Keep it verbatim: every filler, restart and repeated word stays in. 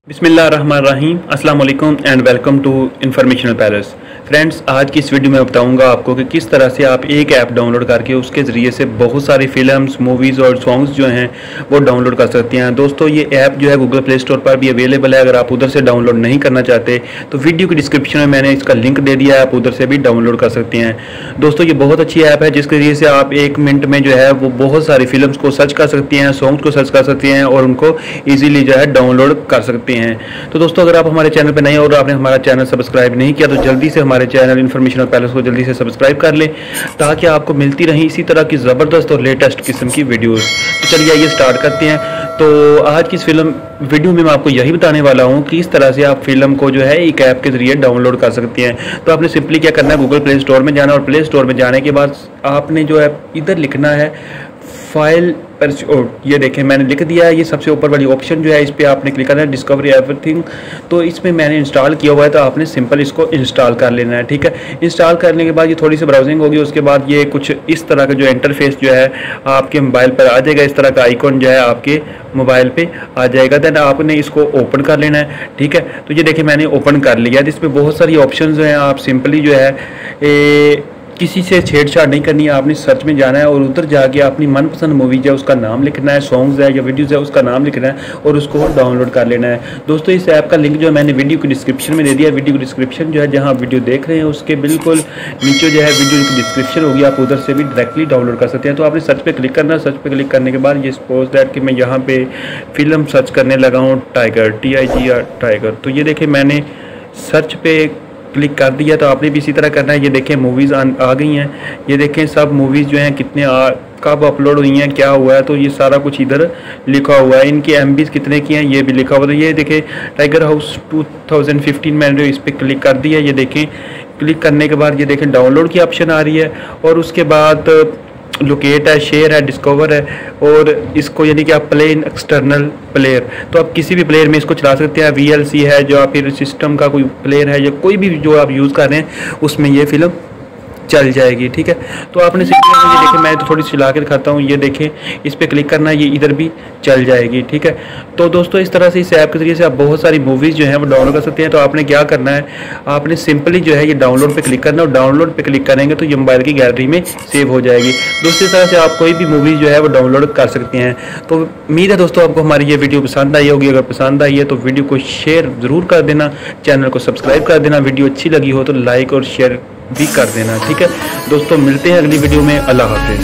बिस्मिल्लाहिर्रहमानिर्रहीम अस्सलाम वालेकुम and welcome to informational palace. Friends, आज की इस वीडियो में बताऊंगा आपको कि किस तरह से आप एक ऐप डाउनलोड करके उसके ज़रिए से बहुत सारी फिल्म्स, मूवीज़ और सॉन्ग्स जो हैं वो डाउनलोड कर सकते हैं। दोस्तों, ये ऐप जो है गूगल प्ले स्टोर पर भी अवेलेबल है। अगर आप उधर से डाउनलोड नहीं करना चाहते तो वीडियो की डिस्क्रिप्शन में मैंने इसका लिंक दे दिया है, आप उधर से भी डाउनलोड कर सकते हैं। दोस्तों, ये बहुत अच्छी ऐप है जिसके ज़रिए से आप एक मिनट में जो है वो बहुत सारी फिल्म्स को सर्च कर सकती हैं, सॉन्ग्स को सर्च कर सकती हैं और उनको ईजिली जो है डाउनलोड कर सकते हैं। तो दोस्तों, अगर आप हमारे चैनल पर नए और आपने हमारा चैनल सब्सक्राइब नहीं किया तो जल्दी से हमारे चैनल इंफॉर्मेशनल पैलेस को जल्दी से सब्सक्राइब कर लें ताकि आपको मिलती रही इसी तरह की ज़बरदस्त और लेटेस्ट किस्म की वीडियोस। तो चलिए आइए स्टार्ट करते हैं। तो आज की इस फिल्म वीडियो में मैं आपको यही बताने वाला हूँ कि इस तरह से आप फिल्म को जो है एक ऐप के जरिए डाउनलोड कर सकते हैं। तो आपने सिंपली क्या करना है, गूगल प्ले स्टोर में जाना और प्ले स्टोर में जाने के बाद आपने जो है इधर लिखना है फाइल पर। ये देखें मैंने लिख दिया है, ये सबसे ऊपर वाली ऑप्शन जो है इस पर आपने क्लिक करना है, डिस्कवरी एवरीथिंग। तो इसमें मैंने इंस्टॉल किया हुआ है तो आपने सिंपल इसको इंस्टॉल कर लेना है। ठीक है, इंस्टॉल करने के बाद ये थोड़ी सी ब्राउजिंग होगी, उसके बाद ये कुछ इस तरह का जो इंटरफेस जो है आपके मोबाइल पर आ जाएगा। इस तरह का आइकॉन जो है आपके मोबाइल पे आ जाएगा। देन आपने इसको ओपन कर लेना है। ठीक है, तो ये देखिए मैंने ओपन कर लिया है। इसमें बहुत सारी ऑप्शन जो हैं, आप सिंपली जो है ए, किसी से छेड़छाड़ नहीं करनी है। आपने सर्च में जाना है और उधर जाके अपनी मनपसंद मूवीज है उसका नाम लिखना है, सॉन्ग्स है या वीडियोस है उसका नाम लिखना है और उसको डाउनलोड कर लेना है। दोस्तों, इस ऐप का लिंक जो है मैंने वीडियो की डिस्क्रिप्शन में दे दिया है। वीडियो की डिस्क्रिप्शन जो है जहां आप वीडियो देख रहे हैं उसके बिल्कुल नीचे जो है वीडियो की डिस्क्रिप्शन होगी, आप उधर से भी डायरेक्टली डाउनलोड कर सकते हैं। तो आपने सर्च पर क्लिक करना है। सर्च पर क्लिक करने के बाद ये सपोज दैट कि मैं यहाँ पे फिल्म सर्च करने लगा हूँ, tiger, T I G R tiger. तो ये देखें मैंने सर्च पे क्लिक कर दिया। तो आपने भी इसी तरह करना है। ये देखें मूवीज़ आ गई हैं। ये देखें सब मूवीज़ जो हैं कितने आ कब अपलोड हुई हैं, क्या हुआ है, तो ये सारा कुछ इधर लिखा हुआ है। इनकी एम बीज कितने की हैं ये भी लिखा हुआ है। तो ये देखें tiger house two thousand fifteen मैंने इस पर क्लिक कर दिया। ये देखें क्लिक करने के बाद ये देखें डाउनलोड की ऑप्शन आ रही है और उसके बाद लोकेट है, शेयर है, डिस्कवर है और इसको यानी कि आप प्ले इन एक्सटर्नल प्लेयर, तो आप किसी भी प्लेयर में इसको चला सकते हैं। वी एल सी है जो आप फिर सिस्टम का कोई प्लेयर है या कोई भी जो आप यूज़ कर रहे हैं उसमें ये फिल्म चल जाएगी। ठीक है, तो आपने सिंपली ये देखें मैं तो थोड़ी सी चला के दिखाता हूँ। ये देखें इस पर क्लिक करना है, ये इधर भी चल जाएगी। ठीक है, तो दोस्तों इस तरह से इस ऐप के जरिए से आप बहुत सारी मूवीज़ जो हैं वो डाउनलोड कर सकते हैं। तो आपने क्या करना है, आपने सिंपली जो है ये डाउनलोड पे क्लिक करना है और डाउनलोड पे क्लिक करेंगे तो ये मोबाइल की गैलरी में सेव हो जाएगी। दोस्तों, इस तरह से आप कोई भी मूवी जो है वो डाउनलोड कर सकते हैं। तो उम्मीद है दोस्तों आपको हमारी ये वीडियो पसंद आई होगी। अगर पसंद आई है तो वीडियो को शेयर ज़रूर कर देना, चैनल को सब्सक्राइब कर देना, वीडियो अच्छी लगी हो तो लाइक और शेयर भी कर देना। ठीक है दोस्तों, मिलते हैं अगली वीडियो में। अल्लाह हाफिज़।